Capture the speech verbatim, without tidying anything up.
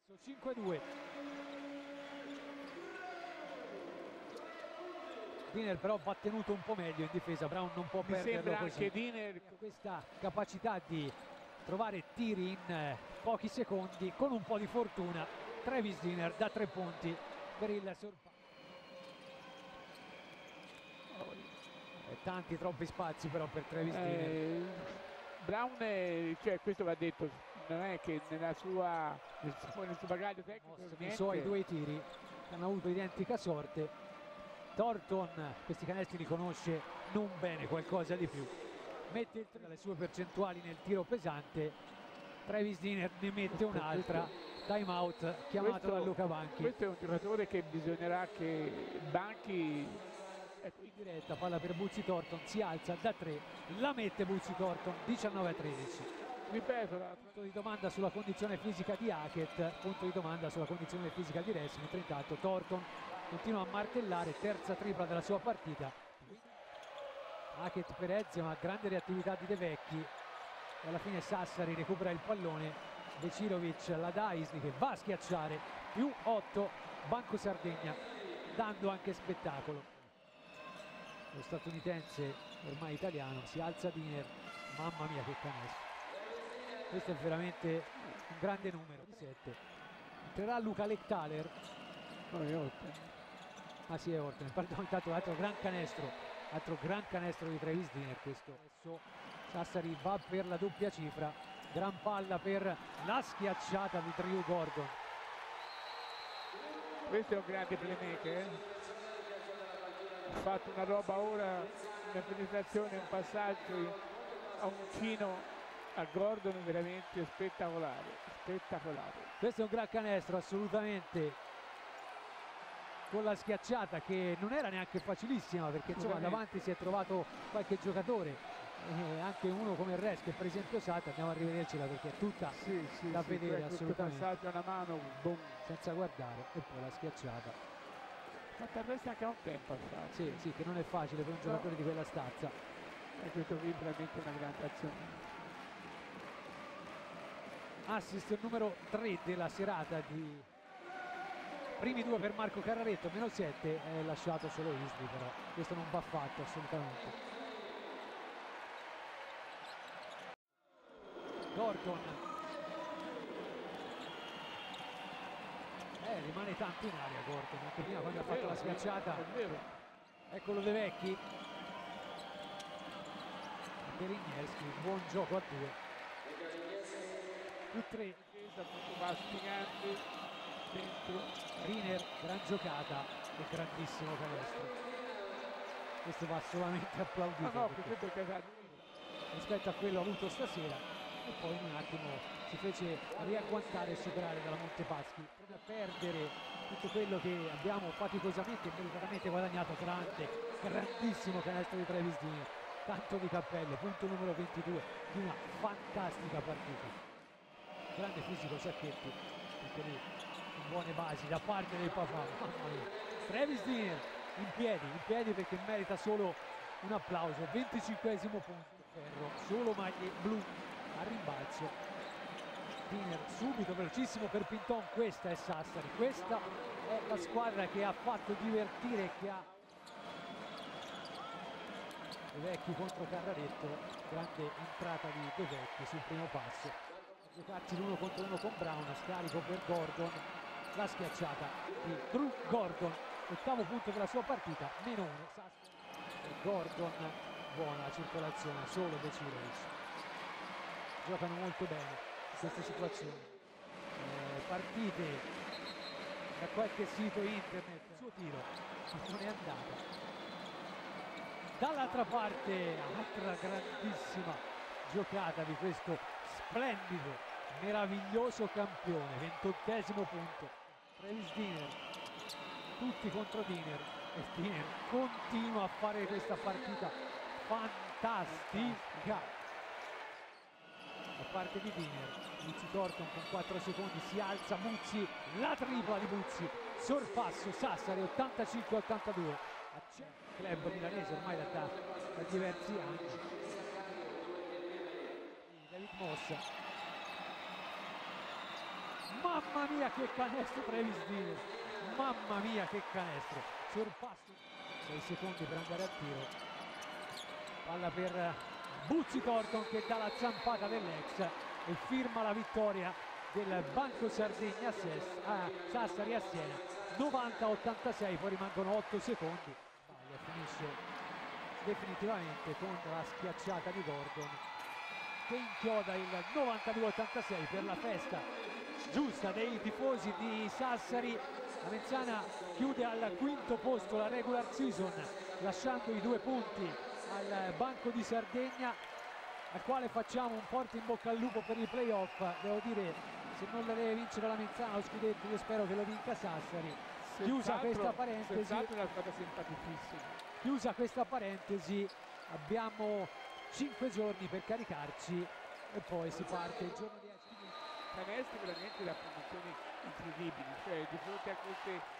cinque due. Diner però va tenuto un po' meglio in difesa, Brown non può Mi perderlo sembra così. anche Diner Questa capacità di trovare tiri in eh, pochi secondi, con un po' di fortuna Travis Diner da tre punti per il sorpasso. E tanti troppi spazi però per Travis Diner. eh, Brown è, cioè questo va detto, non è che nella sua nel suo, nel suo bagaglio tecnico Moss nei niente. suoi due tiri che hanno avuto identica sorte. Thornton questi canestri li conosce non bene, qualcosa di più. Mette le sue percentuali nel tiro pesante. Travis Diner ne mette un'altra. Time out chiamato questo, da Luca Banchi. Questo è un giocatore che bisognerà che Banchi, ecco, in diretta, palla per Buzzi Thornton, si alza da tre, la mette Buzzi Thornton, diciannove a tredici. Ripeto, la... punto di domanda sulla condizione fisica di Hackett, punto di domanda sulla condizione fisica di Ress, mentre intanto Thornton continua a martellare, terza tripla della sua partita. Hackett per Ezio, ma grande reattività di De Vecchi, e alla fine Sassari recupera il pallone. Vecirovic la dà a Isli che va a schiacciare, più otto, Banco Sardegna, dando anche spettacolo. Lo statunitense ormai italiano, si alza Diner, mamma mia che canestro, questo è veramente un grande numero. Di sette entrerà Luca Lectaler, no, è Orten. ah sì è Orten, pardon, intanto altro gran canestro, altro gran canestro di Travis Diner questo. Adesso Sassari va per la doppia cifra, gran palla per la schiacciata di Drew Gordon. Questo è un grande playmaker, eh? Ha fatto una roba ora, una penetrazione, un passaggio a un chino a Gordon veramente spettacolare, spettacolare. Questo è un gran canestro assolutamente, con la schiacciata che non era neanche facilissima, perché insomma davanti si è trovato qualche giocatore, eh, anche uno come il Res, che per esempio Sata, andiamo a rivedercela perché è tutta sì, sì, da sì, vedere assolutamente, passaggio a una mano, boom, senza guardare, e poi la schiacciata. Fatta questa anche a un tempo, sì, sì, che non è facile per un giocatore no. di quella stazza, e questo qui veramente una grande azione. Assist numero tre della serata, di primi due per Marco Carraretto, meno sette, è lasciato solo Isli, però questo non va fatto assolutamente. Gordon eh, rimane tanto in aria Gordon, anche prima quando ha fatto la schiacciata. Eccolo De Vecchi, Perigneschi, buon gioco a due, più tre, dentro. Riner, gran giocata e grandissimo canestro, questo va solamente applaudito, no, no, rispetto a quello avuto stasera, e poi in un attimo si fece riagguantare e superare dalla Montepaschi, proprio a perdere tutto quello che abbiamo faticosamente e meritatamente guadagnato. Grande, grandissimo canestro di Travis Diner, tanto di cappello, punto numero ventidue di una fantastica partita. Grande fisico Sacchetti, anche lì con buone basi da parte del papà. Mamma mia, Travis Diner in piedi, in piedi perché merita solo un applauso. venticinquesimo punto, Ferro, solo maglie blu a rimbalzo. Diner subito velocissimo per Pinton, questa è Sassari, questa è la squadra che ha fatto divertire e che ha De Vecchi contro Carraretto, grande entrata di De Vecchi sul primo passo, giocarci l'uno contro uno con Brown, scarico per Gordon, la schiacciata di Drew Gordon, ottavo punto della sua partita, meno uno. E Gordon, buona la circolazione, solo Vecirovic, giocano molto bene in queste situazioni. Eh, partite da qualche sito internet, il suo tiro non è andato. Dall'altra parte altra grandissima giocata di questo splendido, meraviglioso campione, ventottesimo punto. Travis Diner, tutti contro Diner, e Diner continua a fare questa partita fantastica. Da parte di Diner, Buzzi Thornton con quattro secondi si alza, Buzzi, la tripla di Buzzi, sorpasso Sassari ottantacinque a ottantadue. Club milanese ormai da, da, da diversi anni. David Mossa, mamma mia che canestro Travis Diller, mamma mia che canestro, sorpasso, sei secondi per andare al tiro, palla per Buzzi Thornton che dà la zampata dell'ex e firma la vittoria del Banco Sardegna a Sassari a Siena, novanta a ottantasei, poi rimangono otto secondi, Baglia finisce definitivamente con la schiacciata di Gordon che inchioda il novantadue a ottantasei per la festa giusta dei tifosi di Sassari. La Mezzana chiude al quinto posto la regular season lasciando i due punti al Banco di Sardegna, al quale facciamo un forte in bocca al lupo per i playoff. Devo dire, se non la deve vincere la Mezzana lo scudetto, io spero che lo vinca Sassari. Chiusa questa parentesi, è una squadra simpaticissima. Chiusa questa parentesi, abbiamo cinque giorni per caricarci e poi si parte il giorno di canestri veramente da posizioni incredibili, cioè di fronte a queste